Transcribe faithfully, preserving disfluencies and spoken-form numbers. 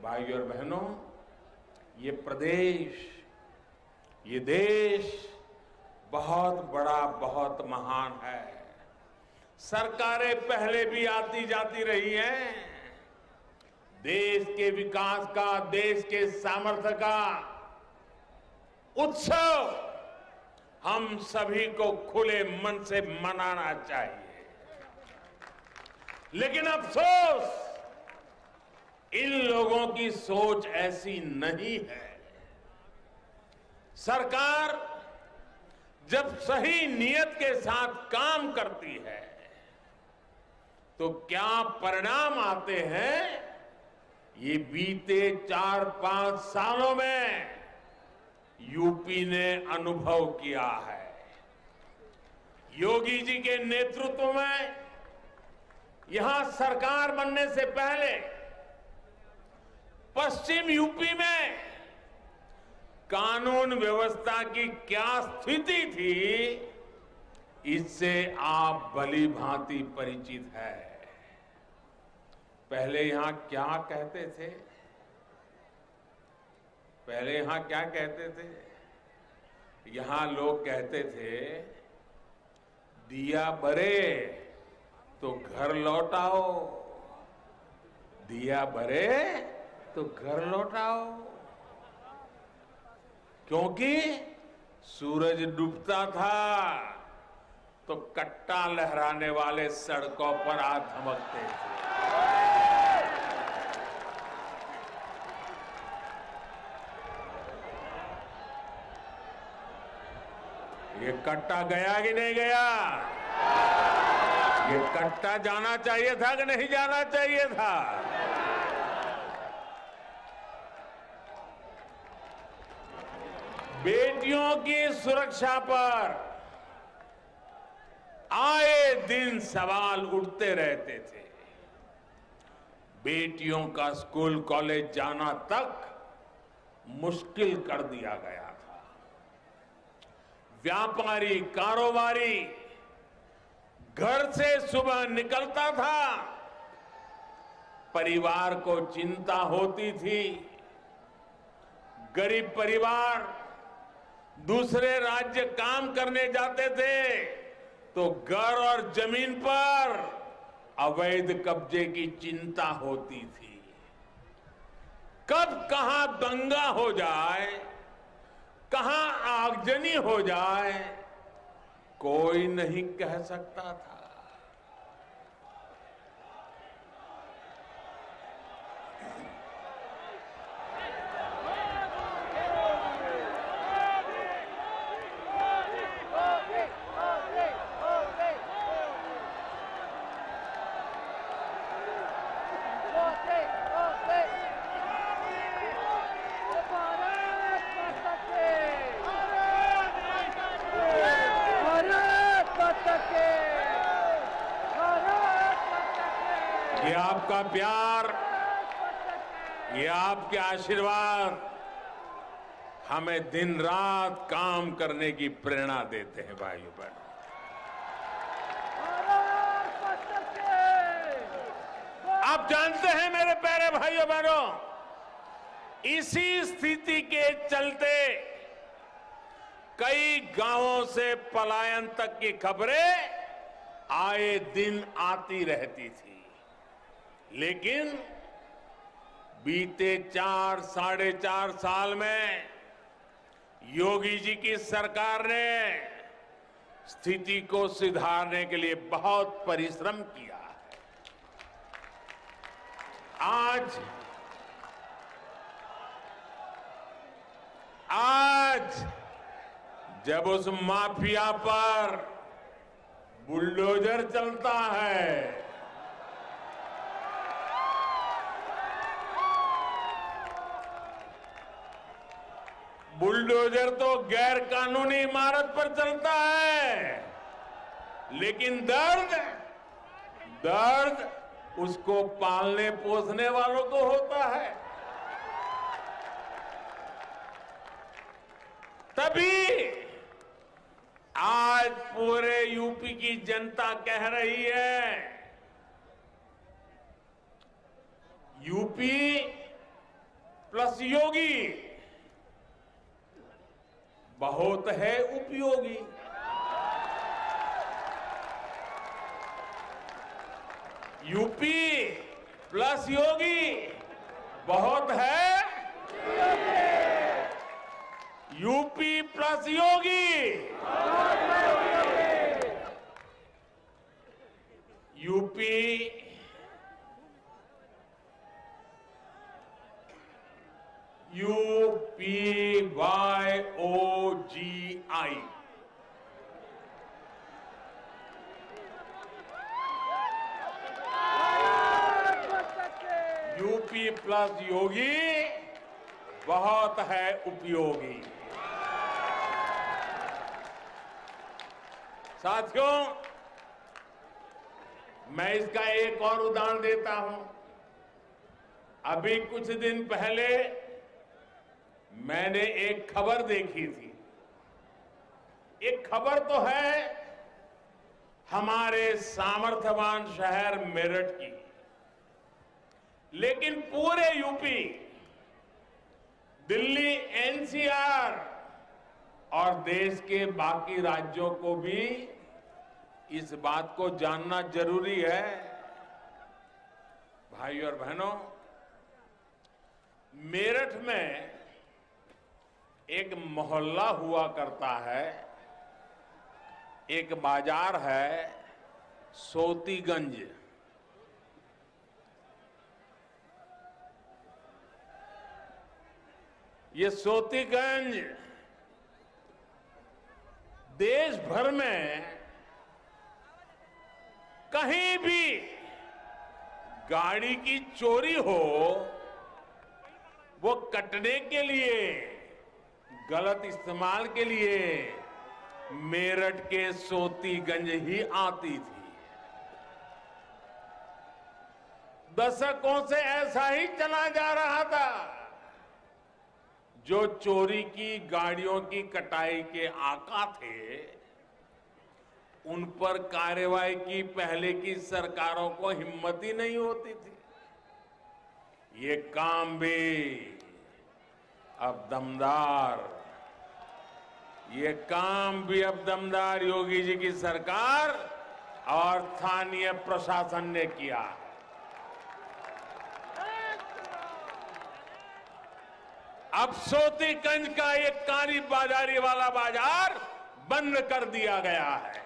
भाइयों और बहनों, ये प्रदेश, ये देश बहुत बड़ा, बहुत महान है। सरकारें पहले भी आती जाती रही हैं। देश के विकास का, देश के सामर्थ्य का उत्सव हम सभी को खुले मन से मनाना चाहिए। लेकिन अफसोस, इन लोगों की सोच ऐसी नहीं है। सरकार जब सही नियत के साथ काम करती है तो क्या परिणाम आते हैं, ये बीते चार पांच सालों में यूपी ने अनुभव किया है। योगी जी के नेतृत्व में यहां सरकार बनने से पहले पश्चिम यूपी में कानून व्यवस्था की क्या स्थिति थी, इससे आप भली भांति परिचित है। पहले यहां क्या कहते थे? पहले यहां क्या कहते थे? यहां लोग कहते थे, दिया बरे तो घर लौटाओ, दिया बरे तो घर लौटाओ। क्योंकि सूरज डूबता था तो कट्टा लहराने वाले सड़कों पर आ धमकते थे। ये कट्टा गया कि नहीं गया? ये कट्टा जाना चाहिए था कि नहीं जाना चाहिए था? बेटियों की सुरक्षा पर आए दिन सवाल उठते रहते थे। बेटियों का स्कूल कॉलेज जाना तक मुश्किल कर दिया गया था। व्यापारी, कारोबारी घर से सुबह निकलता था, परिवार को चिंता होती थी। गरीब परिवार दूसरे राज्य काम करने जाते थे तो घर और जमीन पर अवैध कब्जे की चिंता होती थी। कब कहां दंगा हो जाए, कहां आगजनी हो जाए, कोई नहीं कह सकता था। ये आपका प्यार, ये आपके आशीर्वाद हमें दिन रात काम करने की प्रेरणा देते हैं। भाइयों बहनों, आप जानते हैं मेरे प्यारे भाइयों बहनों, इसी स्थिति के चलते कई गांवों से पलायन तक की खबरें आए दिन आती रहती थी। लेकिन बीते चार साढ़े चार साल में योगी जी की सरकार ने स्थिति को सुधारने के लिए बहुत परिश्रम किया है। आज आज जब उस माफिया पर बुलडोजर चलता है, बुलडोजर तो गैर कानूनी इमारत पर चलता है, लेकिन दर्द दर्द उसको पालने पोसने वालों को होता है। तभी आज पूरे यूपी की जनता कह रही है, यूपी प्लस योगी बहुत है उपयोगी। यूपी प्लस योगी बहुत है UP plus Yogi UP U P Y O G I UP plus Yogi बहुत है उपयोगी। साथियों, मैं इसका एक और उदाहरण देता हूं। अभी कुछ दिन पहले मैंने एक खबर देखी थी। एक खबर तो है हमारे सामर्थ्यवान शहर मेरठ की, लेकिन पूरे UP, Delhi, N C R और देश के बाकी राज्यों को भी इस बात को जानना जरूरी है। भाई और बहनों, मेरठ में एक मोहल्ला हुआ करता है, एक बाजार है सोतीगंज। ये सोतीगंज देश भर में कहीं भी गाड़ी की चोरी हो, वो कटने के लिए, गलत इस्तेमाल के लिए मेरठ के सोतीगंज ही आती थी। दशकों से ऐसा ही चला जा रहा था। जो चोरी की गाड़ियों की कटाई के आका थे, उन पर कार्रवाई की पहले की सरकारों को हिम्मत ही नहीं होती थी। ये काम भी अब दमदार ये काम भी अब दमदार योगी जी की सरकार और स्थानीय प्रशासन ने किया। अब सोतीगंज का एक काली बाजारी वाला बाजार बंद कर दिया गया है।